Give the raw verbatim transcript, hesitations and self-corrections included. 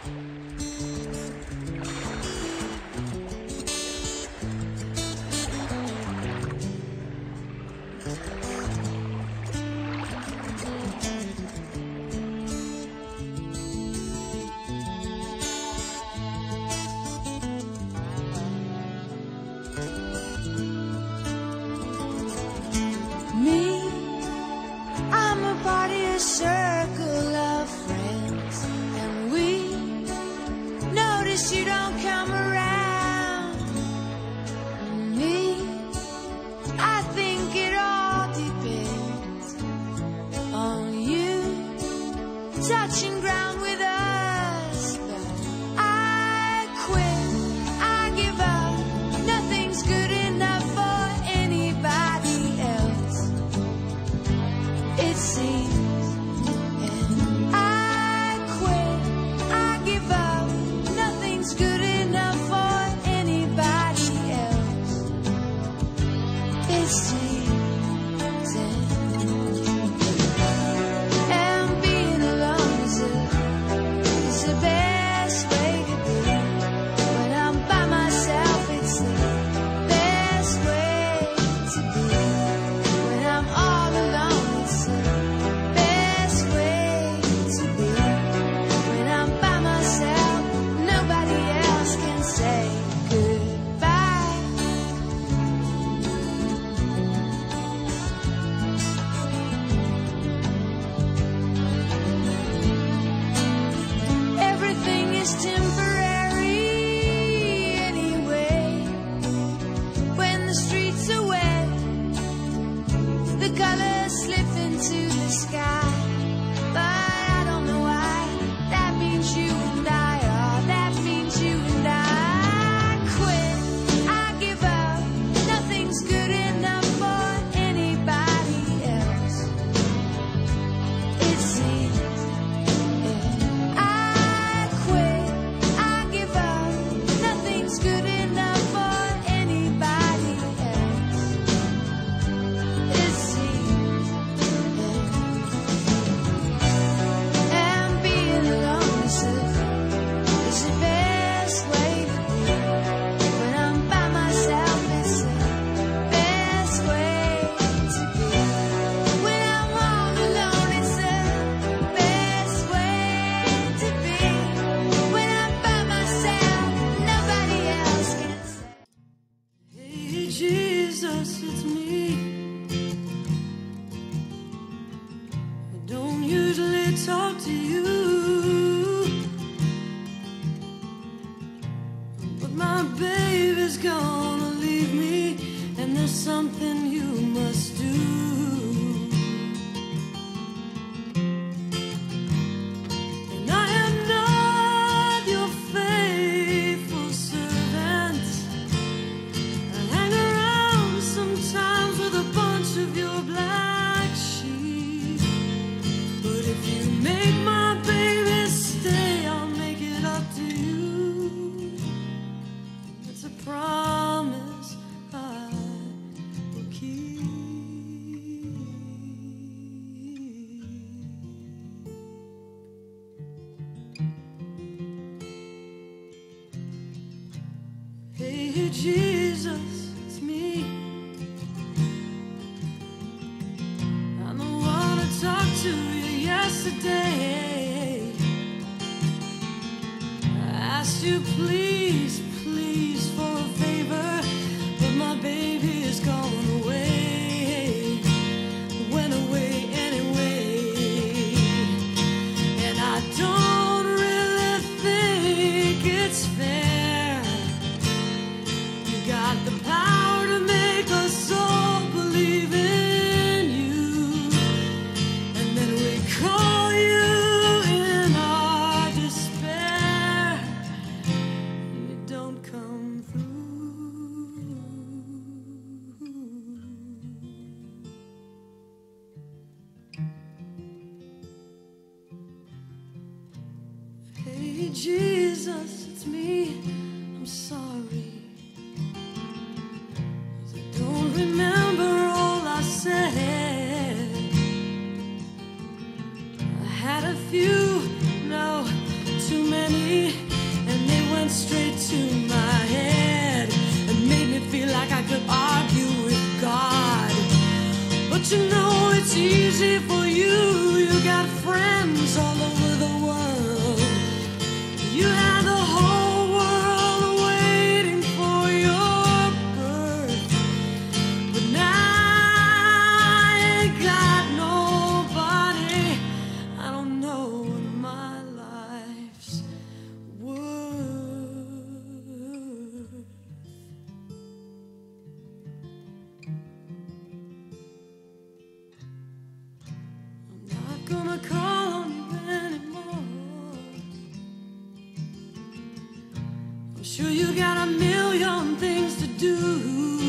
Circle of friends, and we notice you don't come around. And me, I think it all depends on you touching ground with us. But I quit, I give up, nothing's good enough for anybody else, it seems. Jesus, it's me. I don't usually talk to you, but my baby's gonna leave me, and there's something you must do. And I am not your faithful servant. I hang around sometimes with a bunch of your black sheep, but if you make my baby stay, I'll make it up to you. It's a promise I will keep. Hey Jesus, it's me. I'm the one who talked to you yesterday. I asked you please, please for a favor, but my baby is gone away, went away anyway. And I don't really think it's fair. You got the power to make us all believe in you, and then we call you in our despair, and you don't come through. Hey Jesus, it's me. I'm sorry. Don't remember all I said. I had a few, no, too many straight to my head and made me feel like I could argue with God. But you know it's easy for you, you got friends all over the world. You have the whole world waiting for your birth. But now I ain't got nobody. I don't know what my life's worth. I'm not gonna call on you anymore. I'm sure you got a million things to do.